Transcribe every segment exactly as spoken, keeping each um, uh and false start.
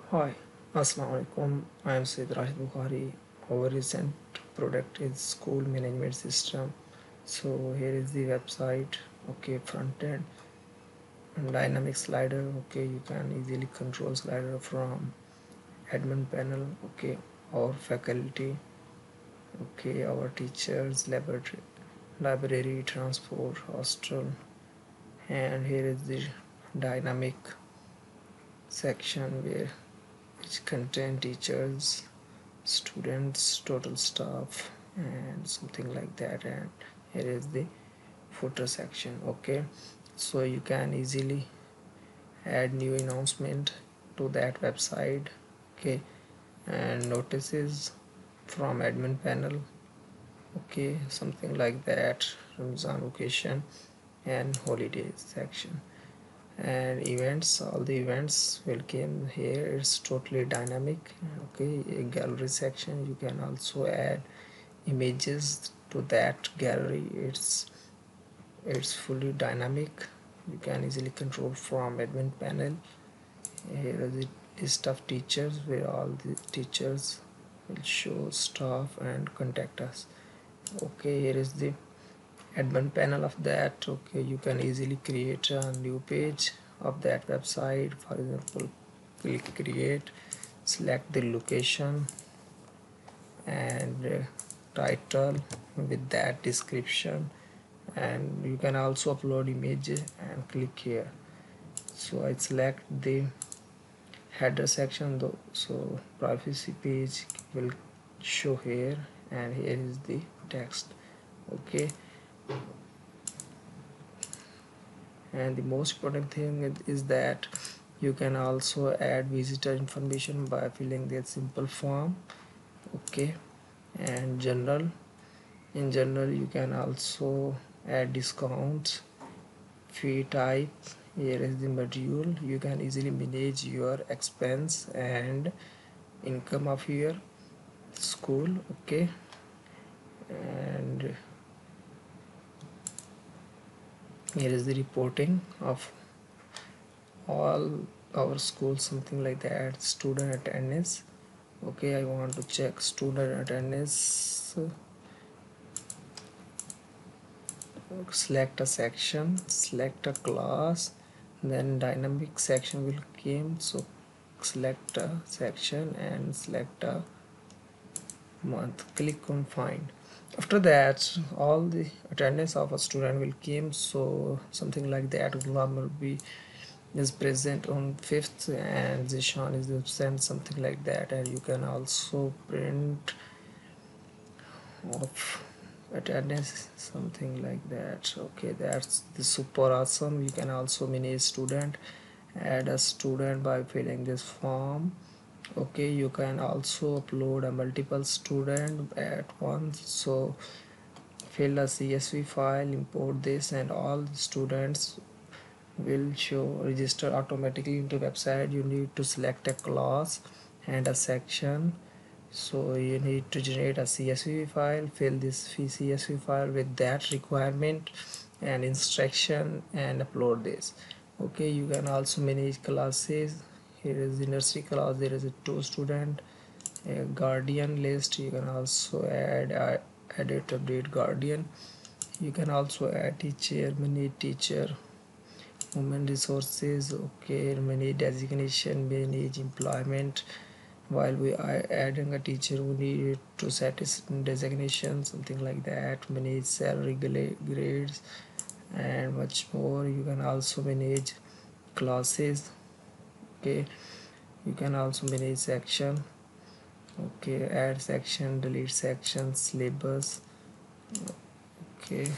Hi, Assalamu alaikum. I am Sayyid Rashid Bukhari. Our recent product is school management system. So here is the website. Okay, front end and dynamic slider. Okay, you can easily control slider from admin panel. Okay, our faculty. Okay, our teachers, laboratory, library, transport, hostel, and here is the dynamic section where which contain teachers, students, total staff, and something like that. And here is the footer section. Okay, so you can easily add new announcement to that website. Okay, and notices from admin panel. Okay, something like that. Ramzan occasion and holidays section. And events, all the events will come here. It's totally dynamic. Okay, a gallery section, you can also add images to that gallery. it's it's fully dynamic. You can easily control from admin panel. Here is the list of teachers where all the teachers will show staff and contact us. Okay, here is the admin panel of that. Okay, you can easily create a new page of that website. For example, click create, select the location and uh, title with that description, and you can also upload image and click here. So I select the header section though, so privacy page will show here, and here is the text. Okay, and the most important thing is that you can also add visitor information by filling that simple form. Okay, and general, in general you can also add discounts, fee type. Here is the module. You can easily manage your expense and income of your school. Okay, and here is the reporting of all our schools, something like that. Student attendance. Okay, I want to check student attendance. Select a section, select a class, then dynamic section will come. So select a section and select a month, click on find. After that, all the attendance of a student will come. So something like that, Ghulam will be is present on fifth and Zishan is absent, something like that. And you can also print of attendance, something like that. Okay, that's the super awesome. You can also manage student, add a student by filling this form. Okay, you can also upload a multiple student at once. So fill a C S V file, import this, and all the students will show register automatically into website. You need to select a class and a section. So you need to generate a C S V file, fill this C S V file with that requirement and instruction, and upload this. Okay, you can also manage classes. Here is the nursery class. There is a two student, a guardian list. You can also add uh, edit update guardian. You can also add teacher, manage teacher, human resources. Okay, manage designation, manage employment. While we are adding a teacher, we need to set a designation, something like that. Manage salary grades and much more. You can also manage classes. Okay, you can also manage section. Okay, add section, delete section, syllabus. Okay,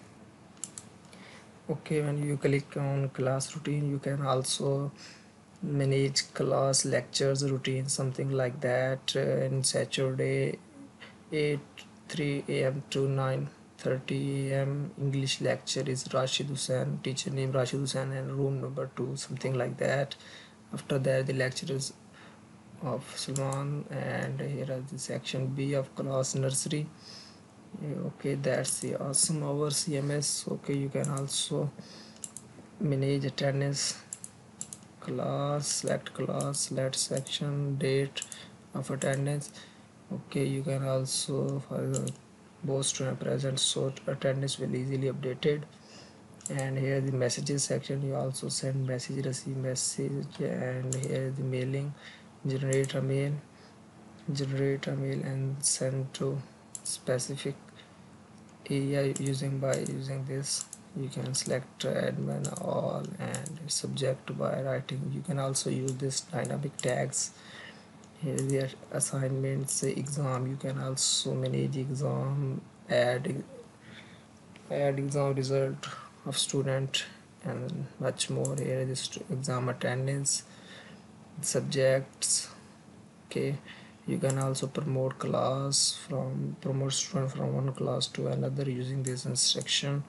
okay, when you click on class routine, you can also manage class lectures routine, something like that. Uh, in Saturday eight three A M to nine thirty A M English lecture is Rashid Hussain, teacher name Rashid Hussain, and room number two, something like that. After that, the lecture is of Salman, and here is the section B of class nursery. Okay, that's the awesome our C M S. Okay, you can also manage attendance. class, select class, select section, date of attendance. Okay, you can also for example both student present, so attendance will easily updated. And here the messages section, you also send message, receive message. And here is the mailing, generate a mail, generate a mail and send to specific area using by using this. You can select admin all and subject by writing. You can also use this dynamic tags. Here is the assignments, exam. You can also manage exam, add add exam result of student and much more. Here is exam attendance, subjects. Okay, you can also promote class from promote student from one class to another using this instruction.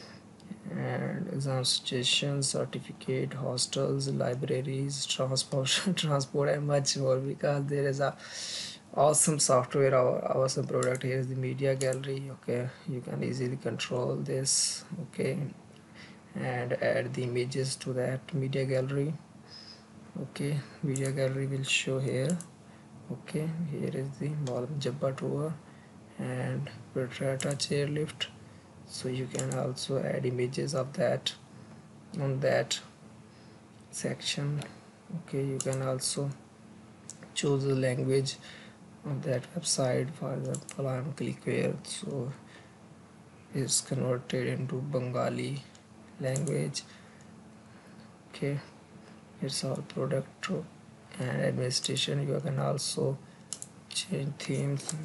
And exam suggestions, certificate, hostels, libraries, transport transport and much more, because there is a awesome software or awesome product. Here is the media gallery. Okay, you can easily control this. Okay, and add the images to that media gallery. Okay, media gallery will show here. Okay, here is the Malam Jabba tour and Bootrait chairlift. So you can also add images of that on that section. Okay, you can also choose the language of that website. For example, I am click here, so it's converted into Bengali language. Okay, it's all product and administration. You can also change themes.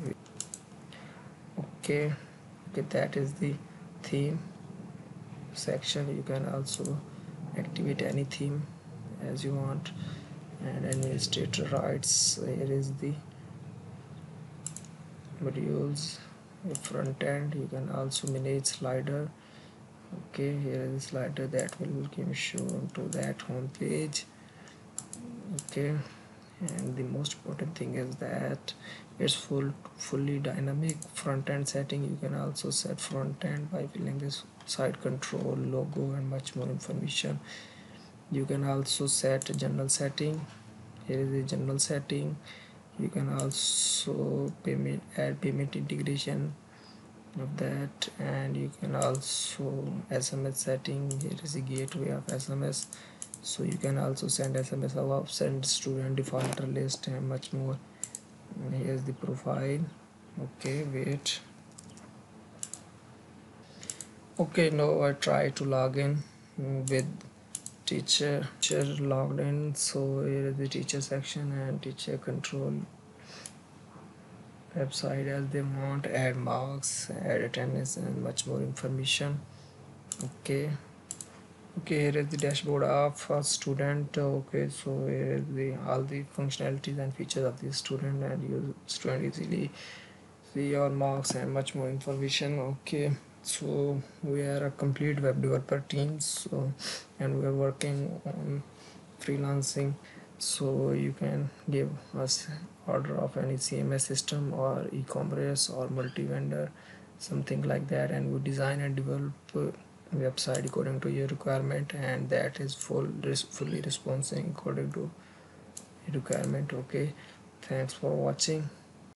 Okay, okay, that is the theme section. You can also activate any theme as you want. And administrator rights, here is the modules, front end. You can also manage slider. Okay, here is the slider that will be shown to that home page. Okay, and the most important thing is that it's full fully dynamic front end setting. You can also set front end by filling this site control, logo and much more information. You can also set a general setting. Here is the general setting. You can also payment add payment integration of that, and you can also S M S setting. Here is the gateway of S M S, so you can also send S M S about send student defaulter list and much more. And here's the profile. Okay, wait. Okay, now I try to log in with teacher teacher logged in. So here is the teacher section and teacher control website as they want, add marks, add attendance and much more information. Okay, okay, here is the dashboard of a student. Okay, so here is the all the functionalities and features of the student, and you student easily see your marks and much more information. Okay, so we are a complete web developer team, so and we are working on freelancing, so you can give us order of any C M S system or e-commerce or multi-vendor, something like that, and we design and develop a website according to your requirement, and that is full fully responding according to requirement. Okay, thanks for watching.